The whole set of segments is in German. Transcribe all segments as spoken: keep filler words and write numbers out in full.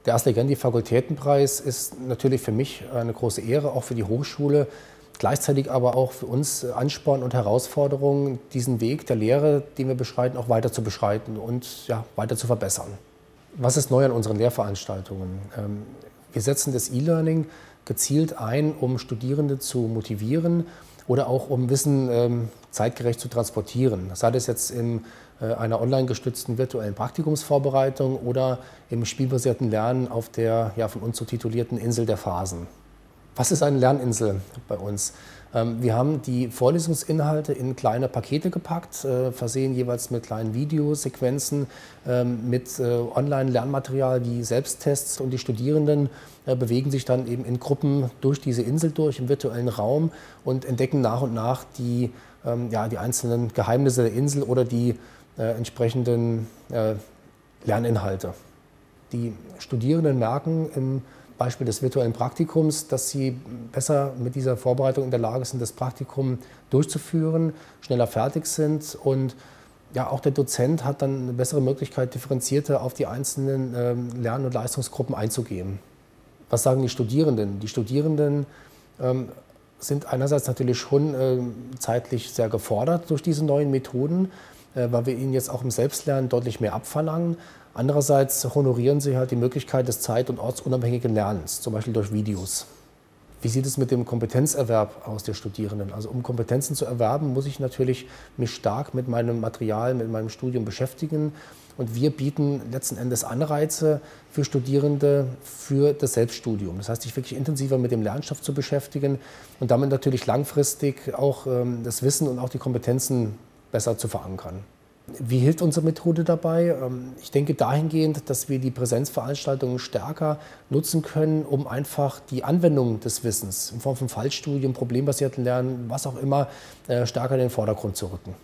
Der Aslegendi-Fakultätenpreis ist natürlich für mich eine große Ehre, auch für die Hochschule, gleichzeitig aber auch für uns Ansporn und Herausforderung, diesen Weg der Lehre, den wir beschreiten, auch weiter zu beschreiten und ja, weiter zu verbessern. Was ist neu an unseren Lehrveranstaltungen? Wir setzen das E-Learning gezielt ein, um Studierende zu motivieren oder auch um Wissen ähm, zeitgerecht zu transportieren. Sei das jetzt in äh, einer online gestützten virtuellen Praktikumsvorbereitung oder im spielbasierten Lernen auf der ja, von uns so titulierten Insel der Phasen. Was ist eine Lerninsel bei uns? Ähm, wir haben die Vorlesungsinhalte in kleine Pakete gepackt, äh, versehen jeweils mit kleinen Videosequenzen, ähm, mit äh, Online-Lernmaterial wie Selbsttests, und die Studierenden äh, bewegen sich dann eben in Gruppen durch diese Insel durch, im virtuellen Raum, und entdecken nach und nach die, ähm, ja, die einzelnen Geheimnisse der Insel oder die äh, entsprechenden äh, Lerninhalte. Die Studierenden merken im Beispiel des virtuellen Praktikums, dass sie besser mit dieser Vorbereitung in der Lage sind, das Praktikum durchzuführen, schneller fertig sind, und ja, auch der Dozent hat dann eine bessere Möglichkeit, differenzierter auf die einzelnen ähm, Lern- und Leistungsgruppen einzugehen. Was sagen die Studierenden? Die Studierenden ähm, sind einerseits natürlich schon äh, zeitlich sehr gefordert durch diese neuen Methoden, äh, weil wir ihnen jetzt auch im Selbstlernen deutlich mehr abverlangen. Andererseits honorieren sie halt die Möglichkeit des zeit- und ortsunabhängigen Lernens, zum Beispiel durch Videos. Wie sieht es mit dem Kompetenzerwerb aus der Studierenden? Also um Kompetenzen zu erwerben, muss ich natürlich mich stark mit meinem Material, mit meinem Studium beschäftigen. Und wir bieten letzten Endes Anreize für Studierende für das Selbststudium. Das heißt, sich wirklich intensiver mit dem Lernstoff zu beschäftigen und damit natürlich langfristig auch ähm, das Wissen und auch die Kompetenzen besser zu verankern. Wie hilft unsere Methode dabei? Ich denke dahingehend, dass wir die Präsenzveranstaltungen stärker nutzen können, um einfach die Anwendung des Wissens in Form von Fallstudien, problembasierten Lernen, was auch immer, stärker in den Vordergrund zu rücken.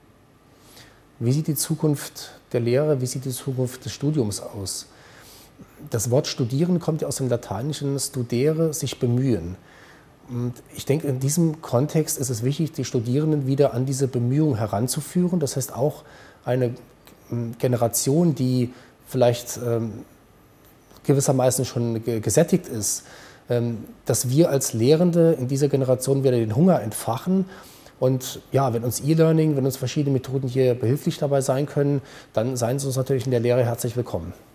Wie sieht die Zukunft der Lehre, wie sieht die Zukunft des Studiums aus? Das Wort studieren kommt ja aus dem Lateinischen studere, sich bemühen. Und ich denke, in diesem Kontext ist es wichtig, die Studierenden wieder an diese Bemühungen heranzuführen. Das heißt, auch eine Generation, die vielleicht ähm, gewissermaßen schon gesättigt ist, ähm, dass wir als Lehrende in dieser Generation wieder den Hunger entfachen. Und ja, wenn uns E-Learning, wenn uns verschiedene Methoden hier behilflich dabei sein können, dann seien Sie uns natürlich in der Lehre herzlich willkommen.